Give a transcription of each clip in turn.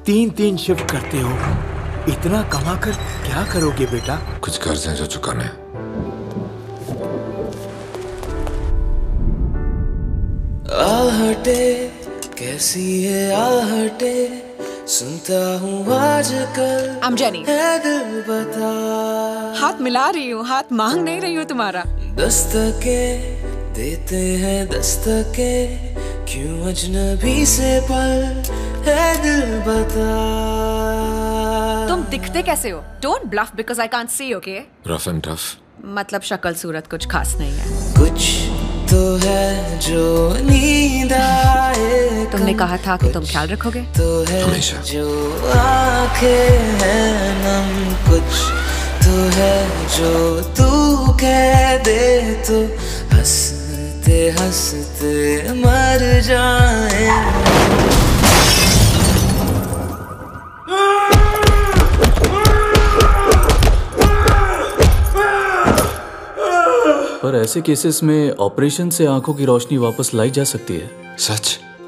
3-3 shift करते हो, इतना कमा कर क्या करोगे बेटा? कुछ कर्ज हैं जो चुकाने हैं। आहटे कैसी है आहटे, सुनता हूँ आजकल। I'm Jenny. है दिल बता। हाथ मिला रही हूँ, हाथ मांग नहीं रही हूँ तुम्हारा। दस्तके देते हैं दस्तके, क्यों अजनबी से पल है दिल बता। तुम दिखते कैसे हो? Don't bluff because I can't see, okay? Rough and tough. मतलब शक्ल सूरत कुछ खास नहीं है। कुछ तो है जो नींद आए। तुमने कहा था कि तुम ख्याल रखोगे। तो है हमेशा। जो आंखें हैं नम, कुछ तो है जो तू कह दे तो हंसते हंसते मर जाए। पर ऐसे केसेस में ऑपरेशन से आंखों की रोशनी वापस लाई जा सकती है। सच?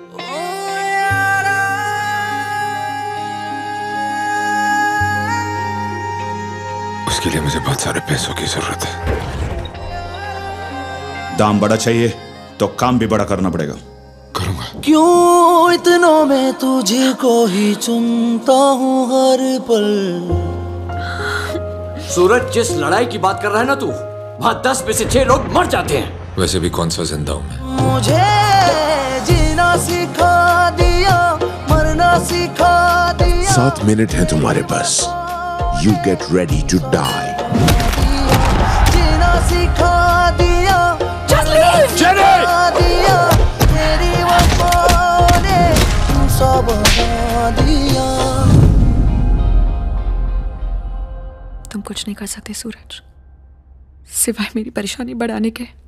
उसके लिए मुझे बहुत सारे पैसों की जरूरत है। दाम बड़ा चाहिए तो काम भी बड़ा करना पड़ेगा। करूंगा। क्यों इतनों में तुझे को ही चुनता हूँ हर पल। सूरज, जिस लड़ाई की बात कर रहा है ना तू, वहाँ 10 में से 6 लोग मर जाते हैं। वैसे भी कौन सा जिंदा हूं मैं? मुझे जीना सिखा दिया, मरना सिखा दिया। 7 मिनट हैं तुम्हारे पास। You get ready to die. जीना सिखा दिया, सिखा दिया। तेरी वफा ने सब बना दिया। तुम कुछ नहीं कर सकते सूरज, सिवाय मेरी परेशानी बढ़ाने के।